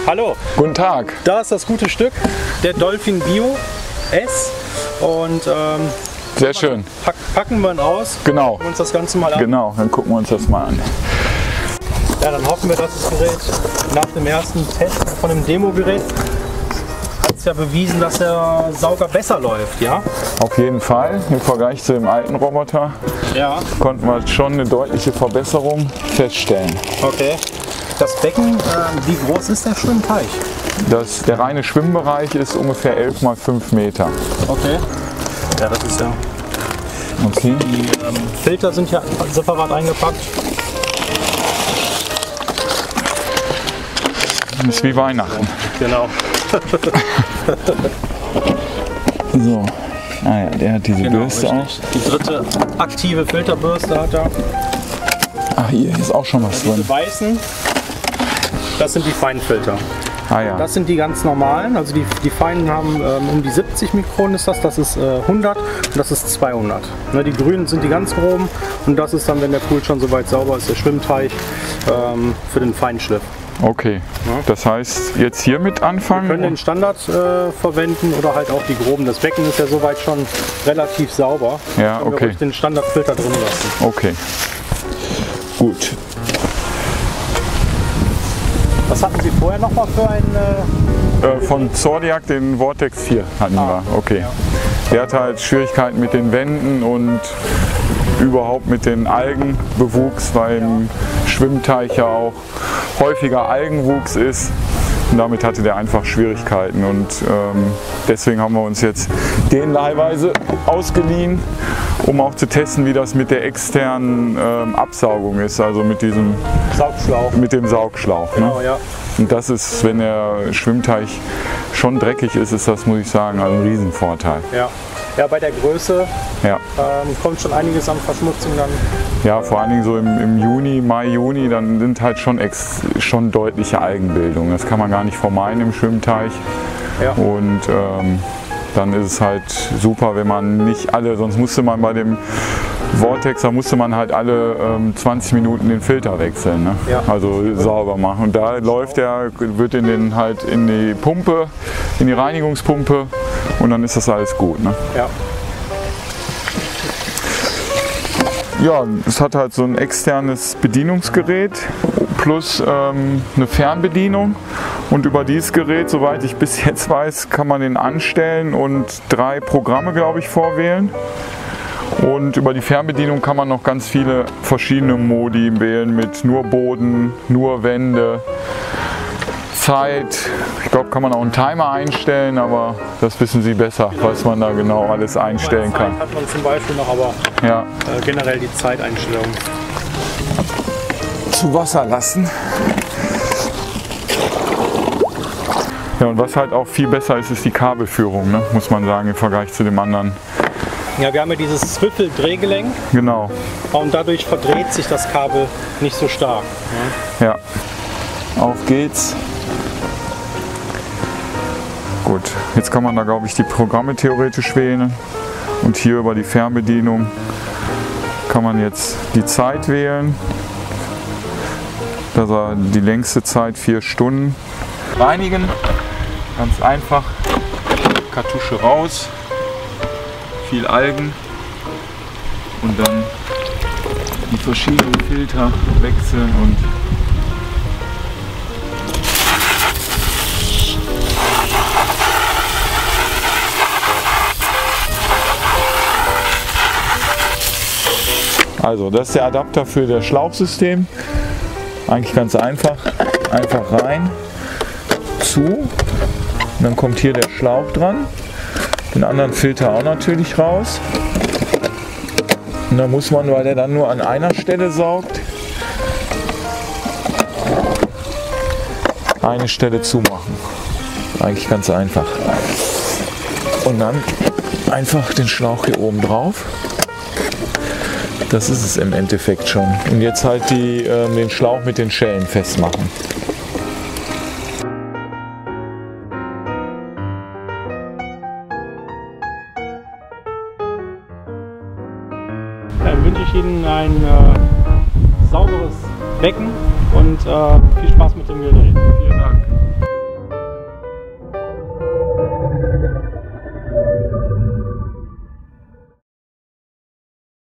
Hallo. Guten Tag. Da ist das gute Stück, der Dolphin Bio S. Und sehr schön. Packen wir ihn aus. Genau. Gucken wir uns das Ganze mal an. Genau, dann gucken wir uns das mal an. Ja, dann hoffen wir, dass das Gerät nach dem ersten Test von dem Demo-Gerät hat es ja bewiesen, dass der Sauger besser läuft, ja? Auf jeden Fall. Im Vergleich zu dem alten Roboter konnten wir schon eine deutliche Verbesserung feststellen. Okay. Das Becken, wie groß ist der Schwimmteich? Der reine Schwimmbereich ist ungefähr 11 mal 5 Meter. Okay. Ja, das ist ja. Okay. Die Filter sind ja separat eingepackt. Das ist wie Weihnachten. Genau. So. Ah ja, der hat diese Bürste auch. Die dritte aktive Filterbürste hat er. Ach, hier ist auch schon was drin. Diese weißen, das sind die Feinfilter. Ah ja. Das sind die ganz normalen, also die feinen haben um die 70 Mikron ist das ist 100 und das ist 200. Ne, die grünen sind die ganz groben und das ist dann, wenn der Pool schon soweit sauber ist, der Schwimmteich für den Feinschliff. Okay, das heißt jetzt hiermit anfangen? Wir können den Standard verwenden oder halt auch die groben. Das Becken ist ja soweit schon relativ sauber. Ja, können wir okay. ruhig den Standardfilter drin lassen. Okay, gut. Was hatten Sie vorher noch mal für einen? Von Zordiac den Vortex 4 hatten wir. Okay. Ja. Der hat halt Schwierigkeiten mit den Wänden und überhaupt mit den Algenbewuchs, weil im Schwimmteich ja auch häufiger Algenwuchs ist. Und damit hatte der einfach Schwierigkeiten und deswegen haben wir uns jetzt den leihweise ausgeliehen, um auch zu testen, wie das mit der externen Absaugung ist, also mit diesem Saugschlauch. Mit dem Saugschlauch. Genau, Ne? ja. Und das ist, wenn der Schwimmteich schon dreckig ist, ist das, muss ich sagen, ein Riesenvorteil. Ja. Ja, bei der Größe Ja. kommt schon einiges an Verschmutzung dann. Ja, vor allen Dingen so im Juni, Mai, Juni, dann sind halt schon deutliche Algenbildungen. Das kann man gar nicht vermeiden im Schwimmteich. Ja. Und dann ist es halt super, wenn man nicht alle, sonst musste man bei dem Vortex, da musste man halt alle 20 Minuten den Filter wechseln, ne? Ja. Also sauber machen. Und da läuft der, wird in die Pumpe, in die Reinigungspumpe und dann ist das alles gut. Ne? Ja. Ja, es hat halt so ein externes Bedienungsgerät plus eine Fernbedienung und über dieses Gerät, soweit ich bis jetzt weiß, kann man den anstellen und 3 Programme, glaube ich, vorwählen. Und über die Fernbedienung kann man noch ganz viele verschiedene Modi wählen mit nur Boden, nur Wände, Zeit. Ich glaube, kann man auch einen Timer einstellen, aber das wissen Sie besser, was man da genau alles einstellen kann. Zeit hat man zum Beispiel noch, aber Ja. generell die Zeiteinstellung. Zu Wasser lassen. Ja, und was halt auch viel besser ist, ist die Kabelführung, ne? Muss man sagen, im Vergleich zu dem anderen. Ja, wir haben ja dieses Swivel-Drehgelenk Genau. und dadurch verdreht sich das Kabel nicht so stark. Ne? Ja. Auf geht's. Gut, jetzt kann man da, glaube ich, die Programme theoretisch wählen. Und hier über die Fernbedienung kann man jetzt die Zeit wählen. Das war die längste Zeit, 4 Stunden. Reinigen, ganz einfach. Kartusche raus, viel Algen und dann die verschiedenen Filter wechseln und also das ist der Adapter für das Schlauchsystem. Eigentlich ganz einfach. Einfach rein, zu. Und dann kommt hier der Schlauch dran. Den anderen Filter auch natürlich raus. Und dann muss man, weil der dann nur an einer Stelle saugt, eine Stelle zumachen. Eigentlich ganz einfach. Und dann einfach den Schlauch hier oben drauf. Das ist es im Endeffekt schon. Und jetzt halt den Schlauch mit den Schellen festmachen. Dann wünsche ich Ihnen ein sauberes Becken und viel Spaß mit dem Gerät. Vielen Dank.